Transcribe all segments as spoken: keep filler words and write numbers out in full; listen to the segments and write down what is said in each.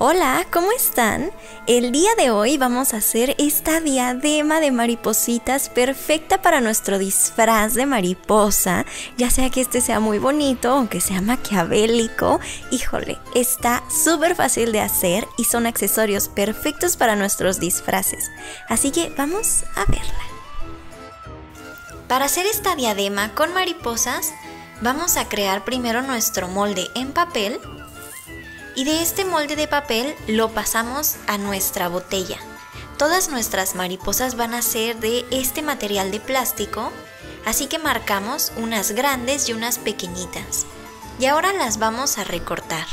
Hola, ¿cómo están? El día de hoy vamos a hacer esta diadema de maripositas perfecta para nuestro disfraz de mariposa, ya sea que este sea muy bonito o que sea maquiavélico. Híjole, está súper fácil de hacer y son accesorios perfectos para nuestros disfraces, así que vamos a verla. Para hacer esta diadema con mariposas, vamos a crear primero nuestro molde en papel. Y de este molde de papel lo pasamos a nuestra botella. Todas nuestras mariposas van a ser de este material de plástico, así que marcamos unas grandes y unas pequeñitas. Y ahora las vamos a recortar.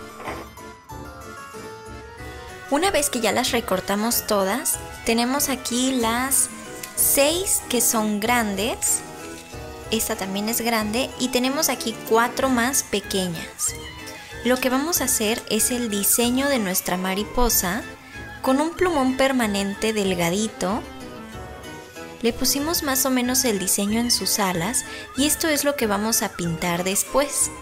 Una vez que ya las recortamos todas, tenemos aquí las seis que son grandes. Esta también es grande y tenemos aquí cuatro más pequeñas. Lo que vamos a hacer es el diseño de nuestra mariposa con un plumón permanente delgadito. Le pusimos más o menos el diseño en sus alas y esto es lo que vamos a pintar después.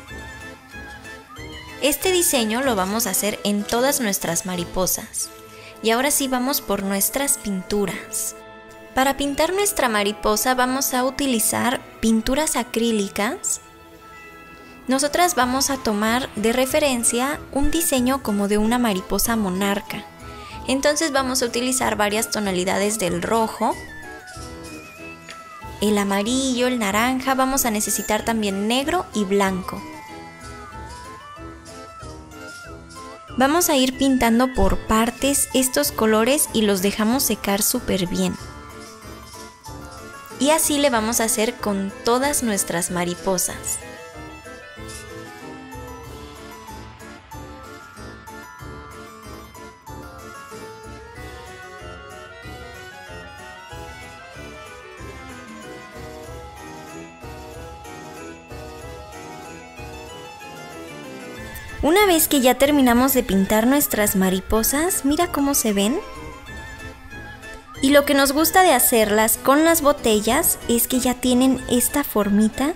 Este diseño lo vamos a hacer en todas nuestras mariposas. Y ahora sí vamos por nuestras pinturas. Para pintar nuestra mariposa vamos a utilizar pinturas acrílicas. Nosotras vamos a tomar de referencia un diseño como de una mariposa monarca. Entonces vamos a utilizar varias tonalidades del rojo, el amarillo, el naranja, vamos a necesitar también negro y blanco. Vamos a ir pintando por partes estos colores y los dejamos secar súper bien. Y así le vamos a hacer con todas nuestras mariposas. Una vez que ya terminamos de pintar nuestras mariposas, mira cómo se ven. Y lo que nos gusta de hacerlas con las botellas es que ya tienen esta formita.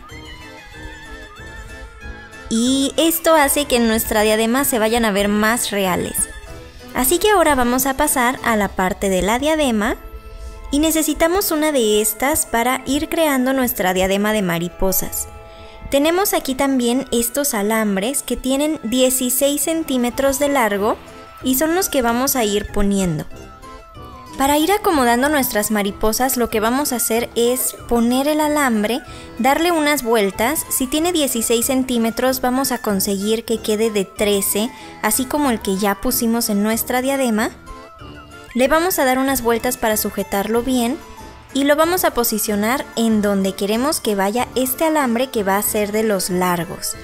Y esto hace que en nuestra diadema se vayan a ver más reales. Así que ahora vamos a pasar a la parte de la diadema. Y necesitamos una de estas para ir creando nuestra diadema de mariposas. Tenemos aquí también estos alambres que tienen dieciséis centímetros de largo y son los que vamos a ir poniendo. Para ir acomodando nuestras mariposas lo que vamos a hacer es poner el alambre, darle unas vueltas. Si tiene dieciséis centímetros vamos a conseguir que quede de trece, así como el que ya pusimos en nuestra diadema. Le vamos a dar unas vueltas para sujetarlo bien. Y lo vamos a posicionar en donde queremos que vaya este alambre que va a ser de los largos.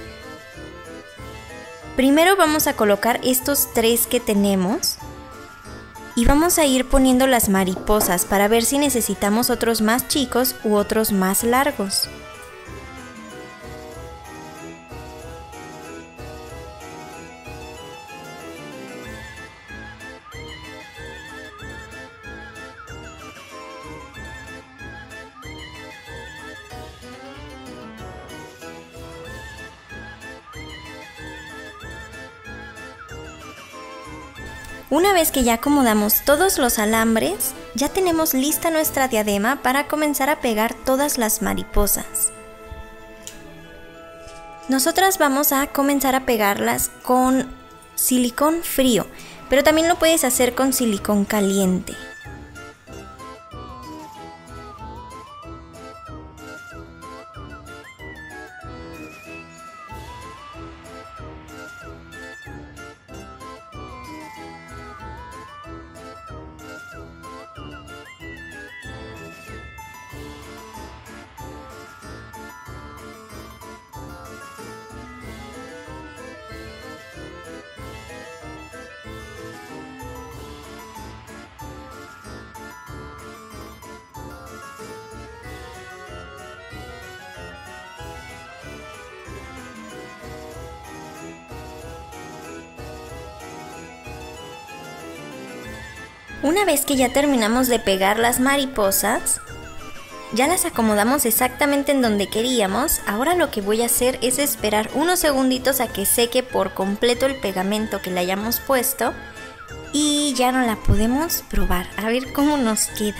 Primero vamos a colocar estos tres que tenemos. Y vamos a ir poniendo las mariposas para ver si necesitamos otros más chicos u otros más largos. Una vez que ya acomodamos todos los alambres, ya tenemos lista nuestra diadema para comenzar a pegar todas las mariposas. Nosotras vamos a comenzar a pegarlas con silicón frío, pero también lo puedes hacer con silicón caliente. Una vez que ya terminamos de pegar las mariposas, Ya las acomodamos exactamente en donde queríamos. Ahora lo que voy a hacer es esperar unos segunditos a que seque por completo el pegamento que le hayamos puesto y ya no la podemos probar. A ver cómo nos queda.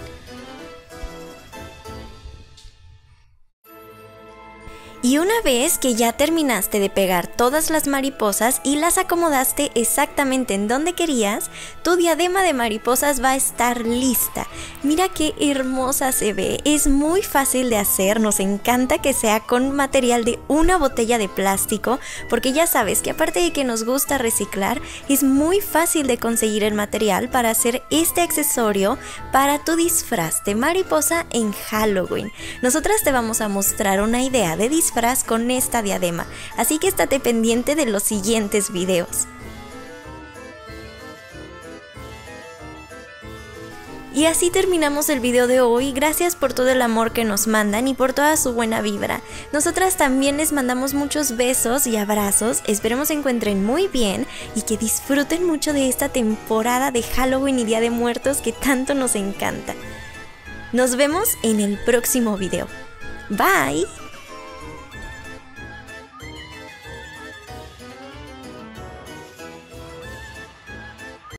Y una vez que ya terminaste de pegar todas las mariposas y las acomodaste exactamente en donde querías, tu diadema de mariposas va a estar lista. Mira qué hermosa se ve, es muy fácil de hacer, nos encanta que sea con material de una botella de plástico, porque ya sabes que aparte de que nos gusta reciclar, es muy fácil de conseguir el material para hacer este accesorio para tu disfraz de mariposa en Halloween. Nosotras te vamos a mostrar una idea de disfraz con esta diadema, así que estate pendiente de los siguientes videos. Y así terminamos el video de hoy. Gracias por todo el amor que nos mandan y por toda su buena vibra. Nosotras también les mandamos muchos besos y abrazos. Esperemos se encuentren muy bien y que disfruten mucho de esta temporada de Halloween y Día de Muertos que tanto nos encanta. Nos vemos en el próximo video. Bye.